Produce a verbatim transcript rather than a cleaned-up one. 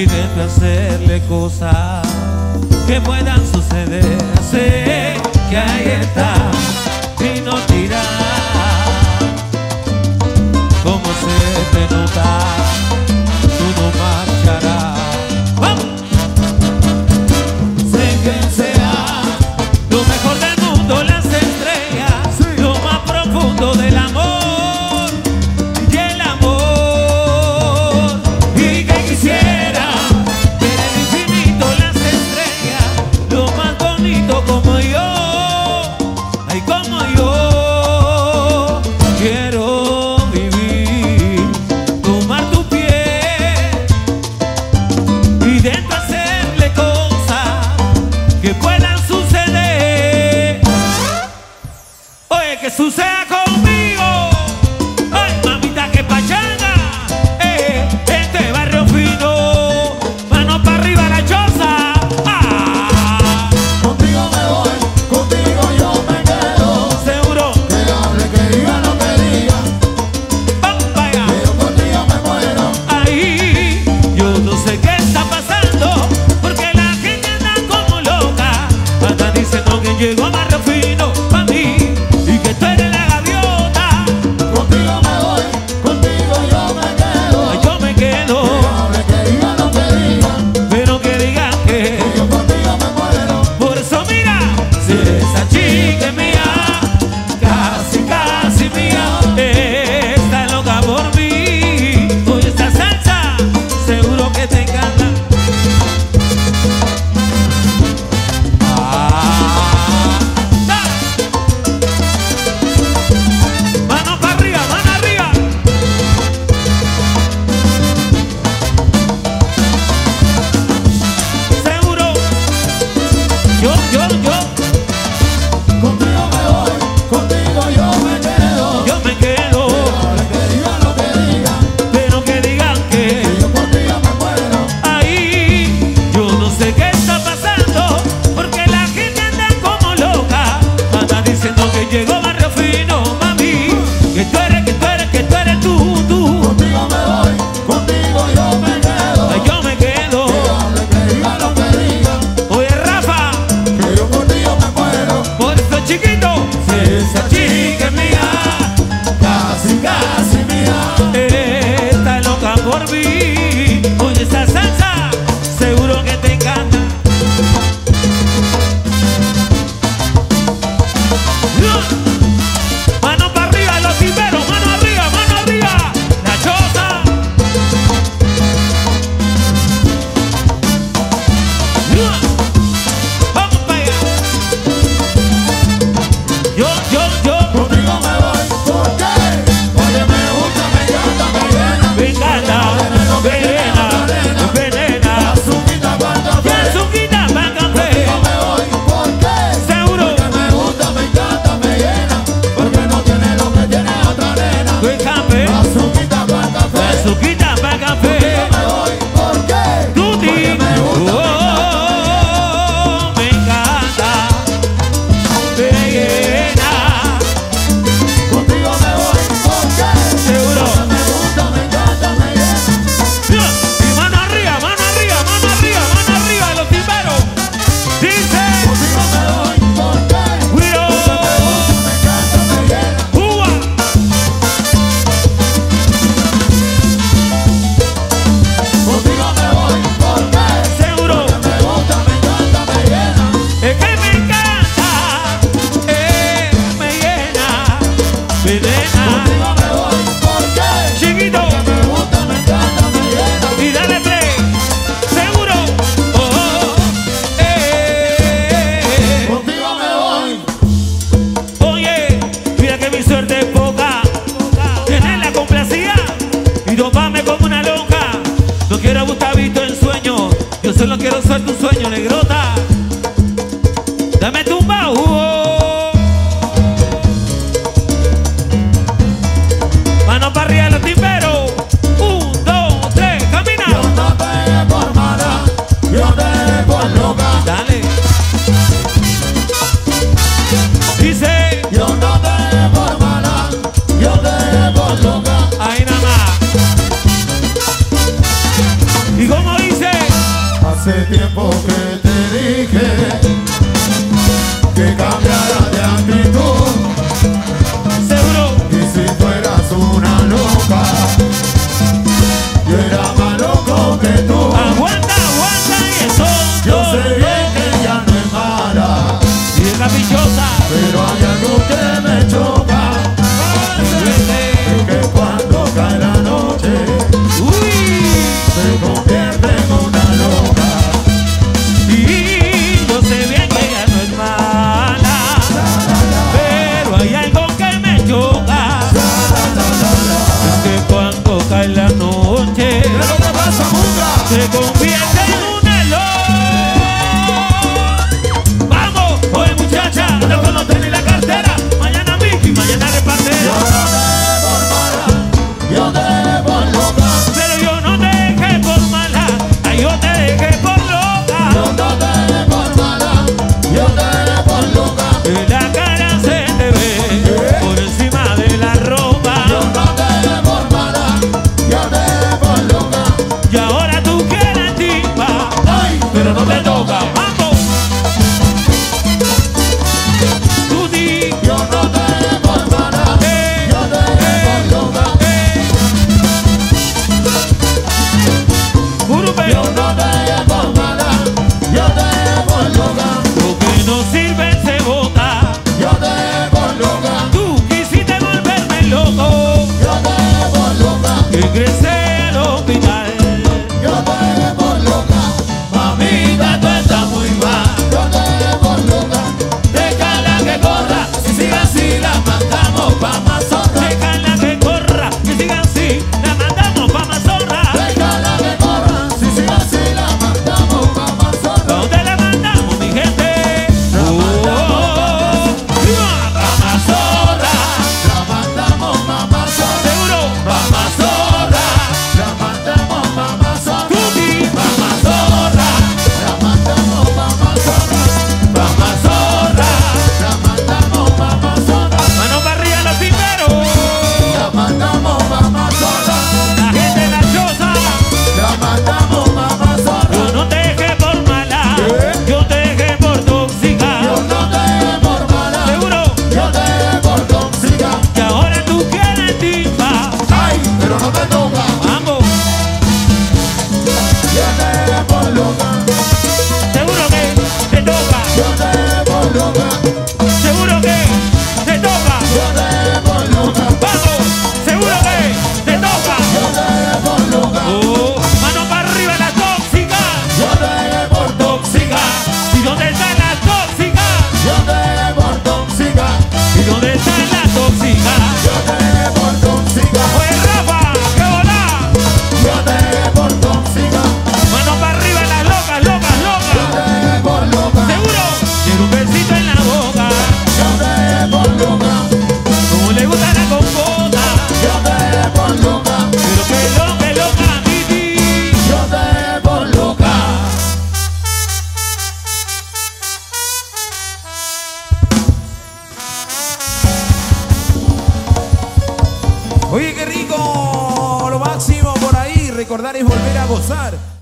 y dentro hacerle cosas que puedan suceder. Sé que ahí está y no tirar. Como se te nota, tú no marcharás. ¡Vamos! Sé que sea lo mejor del mundo, las estrellas, sí, lo más profundo del amor y el amor. Y que quisiera ver el infinito, las estrellas, lo más bonito como yo, ay como yo. Quiero vivir, tomar tu piel y dentro hacerle cosas que puedan suceder. Oye, que suceda conmigo. Ay, mamita, que pachanga. Eh, este barrio fino, mano para arriba la choza. Ah. Contigo me voy, contigo yo me quedo. Seguro. Que hable, que diga lo que diga. Vamos para allá. Pero contigo me muero. Ahí, yo no sé qué está pasando, porque la gente anda como loca. Andan diciendo que llegó a barrio fino pa' mí y que tú eres la gaviota. Contigo me voy, contigo yo me quedo. Ay, yo me quedo, Que hable, que diga lo que diga. pero que digan que Yo contigo me muero. por eso mira, si esa chica es mía, casi, casi mía, está loca por mí. Oye, esta salsa, seguro que te encanta. Ah, dale. Mano para arriba, mano arriba. Seguro, yo, yo, yo. Contigo me voy, contigo yo me quedo. Yo me quedo, Que hable, que diga lo que diga. pero que digan que Yo contigo me muero. ahí yo no sé qué está pasando, porque la gente anda como loca. Anda diciendo que llegó barrio fino, mami, que tú eres, que tú eres, que tú eres tú, tú. Contigo me voy, contigo yo me quedo. Ay, yo me quedo. Que hable, que diga lo que diga. Oye, Rafa, Que yo contigo me muero. por eso chiquito, si esa chica es mía, Casi, casi mía. está loca por mí. Oye, esa salsa, seguro que te encanta. Mano para arriba, los timberos, mano arriba, mano arriba. La choza. Vamos para allá. Yo, yo, yo. Contigo me voy, ¿por qué? Porque me gusta, me encanta, me llena. Me encanta, venena, venena. Azuquita para café. Y azuquita para café. Contigo me voy, ¿por qué? Seguro. Porque me gusta, me encanta, me llena. Porque no tiene lo que tiene otra nena. Buen café. Azuquita para café. Azuquita para café. Contigo me voy, ¿por qué? Tuti. Porque me gusta, Oh, me encanta. Me llena. contigo me voy, ¿por qué? Seguro. Porque me gusta, me encanta, me llena. Y mano arriba, mano arriba, mano arriba, mano arriba, los timberos. Dice. Contigo me voy, ¿por qué? Guiro. Me encanta, me llena. Uva. Contigo me voy, ¿por qué? Seguro. Porque me gusta, me encanta, me llena. Es que me encanta. Eh, me llena. Me llena. Contigo me voy, ¿por qué? Chiquito. Porque me gusta, me encanta, me llena. Y dale play. Seguro. Oh, oh, eh. Contigo me voy. Oye, mira que mi suerte es poca. Tenerla complacida y doparme como una loca. No quiero Gustavito en sueño. Yo solo quiero ser tu sueño, negrota. Dame tu bajo. Mano para arriba los timberos. Un, dos, tres, camina. Yo no te dejé por mala, yo te dejé por loca. Dale. Dice. Yo no te dejé por mala, yo te dejé por loca. Ahí nada más. ¿Y cómo dice? Hace tiempo que te dije que cambiara de actitud. Seguro. Y si fueras una loca, yo era más loco que tú. Aguanta, aguanta y eso. Yo sé bien que ella no es mala, Y es caprichosa. pero hay algo que me choca. Es que cuando cae la noche Uy. se convierte en una loca. Y yo sé bien que ella no es mala, pero hay algo que me choca. Es que cuando cae la noche ¿Qué es lo que pasa, Munga? se convierte en una loca. Vamos, oye muchacha, loco no tiene la cartera. Mañana Mickey, mañana Yo repartero. no te dejé por mala, yo te dejé por loca. Pero yo no te dejé por mala, ay, yo te dejé por Yo loca. no te dejé por mala, yo te dejé por loca. Que la cara se te ve por encima de la ropa. Yo no te dejé por mala, yo te dejé por loca. Y ahora tú quieres tipa, Ay, pero no te toca. Vamos. Tú di, yo no te dejé por mala, eh, yo te dejé por loca. eh. Gurupe, Yo no te dejé por mala, yo te dejé por loca. lo que no sirve se bota. Yo te dejé por loca, Tú quisiste volverme loco, yo te dejé por loca. que ingresé al hospital. Yo te dejé por loca, Mamita, tú estás muy mal. yo te dejé por loca. Déjala que corra, si sigue así la mandamos pa' Mazorra. Déjala que corra, si sigue así la mandamos pa' Mazorra. Déjala que corra, si sigue así la mandamos pa' ¿Pa' Mazorra. dónde la mandamos, mi gente? La Oh, mandamos pa' Mazorra. La mandamos pa' Mazorra, Seguro, pa' Mazorra. la mandamos pa' Mazorra, Tuti, pa' Mazorra. la mandamos pa' Mazorra, Pa' Mazorra. la mandamos pa' Mazorra, Mano para arriba los primeros. la mandamos pa' Mazorra, La gente la choza. la mandamos pa' Mazorra. Yo no te dejé por mala, ¿Qué? yo te dejé por tóxica. Yo no te dejé por mala, Seguro, yo te dejé por tóxica. que ahora tú quieres tipa. Ay, pero no te toca, Vamos, yo te dejé por loca, seguro que te toca. yo te dejé por loca, Seguro que te toca. yo te dejé por loca, Vamos, seguro que te toca. yo te dejé por loca, Oh, mano para arriba la tóxica. yo te dejé por tóxica, ¿Y dónde está la tóxica? yo te dejé por tóxica, ¿Y dónde está la tóxica? yo te dejé por tóxica, Oye, Rafa, qué volá. yo te dejé por tóxica, Mano para arriba las locas, locas, yo locas. te dejé por loca, Seguro, quiero un besito en la boca. yo te dejé por loca, Como le gusta la compota. yo te dejé por loca, Pero que loca, loca, Titi. yo te dejé por loca. Oye, qué rico, lo máximo por ahí, recordar es volver a gozar.